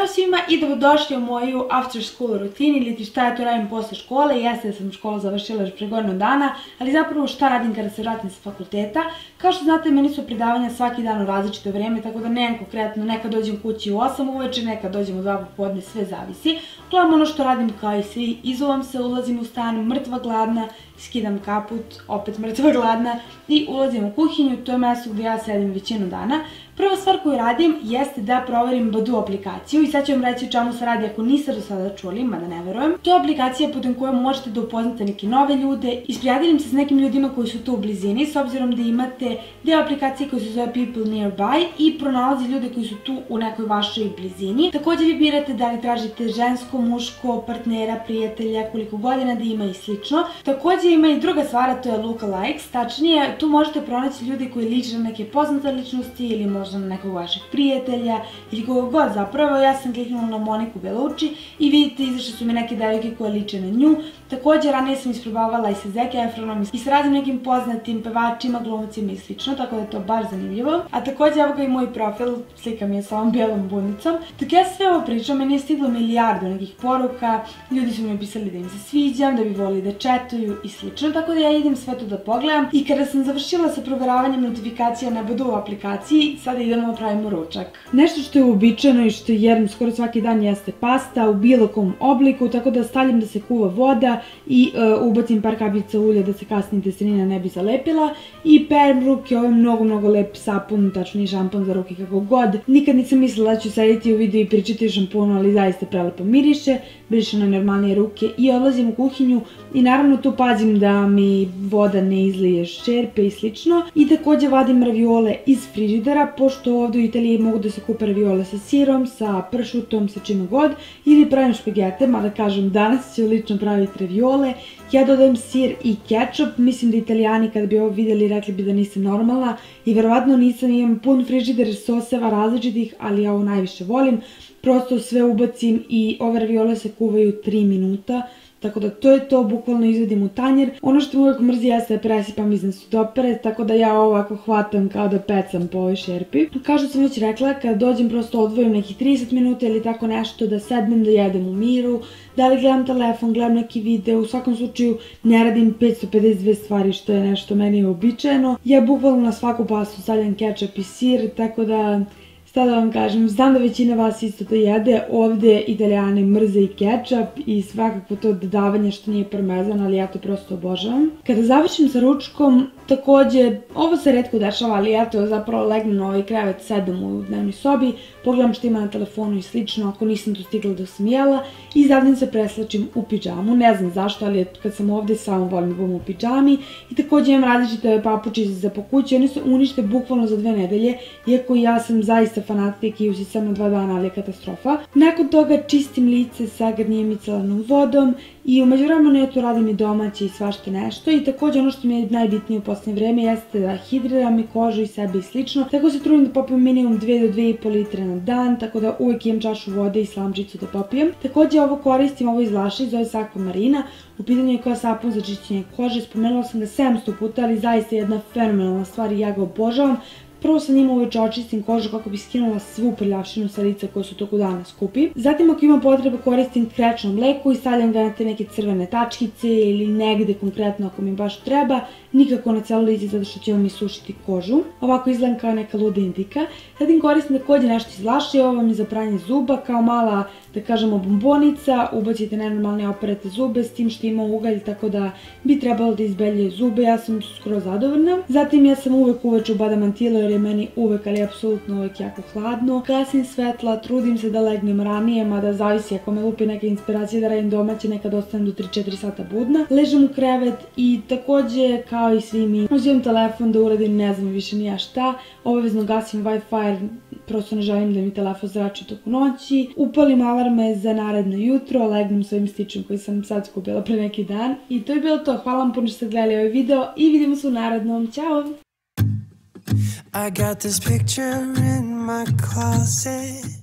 Zdravo svima i dobrodošli u moju after school rutini ili šta ja to radim posle škole. Jeste da sam školu završila još pre godinu dana, ali zapravo šta radim kada se vratim sa fakulteta. Kao što znate, meni su predavanja svaki dan u različito vreme, tako da nemam konkretno, nekad dođem kući u 8 uveče, nekad dođem u 2 popodne, sve zavisi. Uglavnom ono što radim kao i svi, izuvam se, ulazim u stan mrtva gladna, skidam kaput, opet mrtva gladna i ulazim u kuhinju, to je mesto gdje ja sedim većinu dana. Prva stvar koju radim jeste da proverim Badoo aplikaciju i sad ću vam reći o čemu se radi ako niste do sada čuli, mada ne verujem. To je aplikacija putem koje možete da upoznate neke nove ljude, isprijateljim se s nekim ljudima koji su tu u blizini, s obzirom da imate deo aplikacije koji se zove People Nearby i pronalazi ljude koji su tu u nekoj vašoj blizini. Također vi birate da li tražite žensko, muško, partnera, prijatelja, koliko godina da ima i slično. Također ima i druga stvar, a to je lookalikes, tačnije tu možete pronaći ljude koji liče na neke poznate ličnosti ili možda na nekog vašeg prijatelja ili koga god zapravo. Ja sam kliknula na Moniku Bellucci i vidite, izašle su mi neke devojke koje liče na nju. Također ranije sam isprobavala i sa Zac Efronom i sa raznim nekim poznatim pevačima, glumcima i slično, tako da je to baš zanimljivo. A također evo ga i moj profil, slika mi je sa ovom bijelom bunicom. Dok ja sve ovo pričam, meni je stiglo milijardu nekih poruka, ljudi su mi pisali da im se sviđam, da bi volili da četuju i slično, tako da ja idem sve to da pogledam. I kada sam završila sa proveravanjem notifikacija na Badoo aplikaciji, sada idemo da pravimo ručak. Nešto što je uobičajeno i što jedem skoro svaki dan jeste pasta u bilo kom obliku, tako da stavljam da se kuva voda i ubacim par kapljica ulja da se kasnije testenina ne bi zalepila i perem ruke, ovo je mnogo lep sapun, tačnije šampon za ruke, kako god. Nikad nisam mislila da ću sediti u videu i pričati o šamponu, ali zaista prelepo miriše, briše na normalnije ruke i odlazim u kuhinju i naravno tu pazim da mi voda ne izlije šerpe i slično. I također vadim raviole iz frižidera, pošto ovdje u Italiji mogu da se kupe raviole sa sirom, sa pršutom, sa čime god, ili pravim špagete, mada kažem danas ću lično praviti raviole. Ja dodajem sir i kečup, mislim da Italijani kada bi ovo vidjeli rekli bi da nisam normalna i verovatno nisam, imam pun frižider soseva različitih, ali ja ovo najviše volim. Prosto sve ubacim i ove raviole se kuvaju 3 minuta. Tako da to je to, bukvalno izvedim u tanjer. Ono što me uvijek mrzi jeste da presipam iznad sudopere, tako da ja ovako hvatam kao da pecam po ovoj šerpi. Kao što sam već rekla, kad dođem prosto odvojim nekih 30 minuta ili tako nešto da sednem da jedem u miru, da li gledam telefon, gledam neki video, u svakom slučaju ne radim 552 stvari što je nešto meni uobičajeno. Ja bukvalno na svaku pastu stavljam kečap i sir, tako da... Šta da vam kažem, znam da većina vas isto to jede, ovdje Italijani mrze i kečap i svakako to dodavanje što nije parmezan, ali ja to prosto obožavam. Kada završim sa ručkom, također, ovo se retko dešava, ali ja to zapravo legnem na ovaj krevet, sedam u dnevnoj sobi, pogledam što ima na telefonu i slično, ako nisam to stigla da sam jela i zatim se preslačim u pidžamu, ne znam zašto, ali kad sam ovdje samo volim da budem u pidžami i također imam različite papučice za po kući, oni se unište bukvalno za 2 nedelje, iako ja sam zaista fanatik i usisam na 2 dana, ali je katastrofa. Nakon toga čistim lice sa garnijem micelarnom vodom i u međuvremenu ja to radim i domaće i svašta nešto i također ono što mi je najbitnije u posljednje vreme jeste da hidriram i kožu i sebe i slično, tako se trudim da popijem minimum 2 do 2,5 litre na dan, tako da uvijek imam čašu vode i slamčicu da popijem. Također ovo koristim, ovo iz Laše, zove se Aquamarina, u pitanju je kao sapun za čišćenje kože, spomenula sam ga 700 puta, ali zaista je jedna fenomenalna stvar i ja ga obožavam. Prvo sa njima uveče očistim kožu kako bi skinula svu prljavštinu sa lica koja su toku dana skupi. Zatim ako imam potrebu koristim krečno mleko i stavljam ga na te neke crvene tačkice ili negde konkretno ako mi baš treba. Nikako na celo lice zato što će vam isušiti kožu. Ovako izgledam kao neka luda indika. Zatim koristim također nešto iz Laše, ovo vam je za pranje zuba kao mala, da kažemo, bombonica. Ubacite nenormalne operete zube s tim što ima ugalj, tako da bi trebalo da izbeljaju zube, ja sam skoro zadovoljna. Zatim ja sam uvek uveče u badamantilu jer je meni uvek, ali apsolutno uvek jako hladno. Gasim svetla, trudim se da legnem ranije, mada zavisi ako me lupi neka inspiracija da radim domaće, nekad ostanem do 3-4 sata budna. Ležem u krevet i također kao i svi mi uzimam telefon da uradim ne znam više ni ja šta. Obavezno gasim Wi-Fi jer prosto ne želim da mi telefon zrači toku noći. Upalim alarme za naredno jutro, legnem svojim stičem koji sam sad skupila pre neki dan. I to je bilo to, hvala vam puno što ste gledali ovaj video i vidimo se u narednom, ćao! I got this picture in my closet